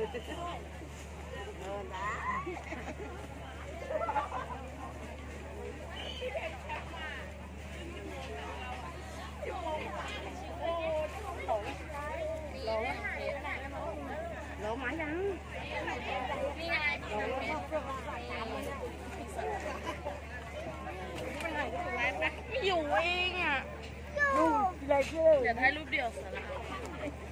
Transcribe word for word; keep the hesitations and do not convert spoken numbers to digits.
เออนะโลมายังนี่ไงโลไม่อยู่เองอ่ะอยู่เลยเดี๋ยวถ่ายรูปเดียวสนะ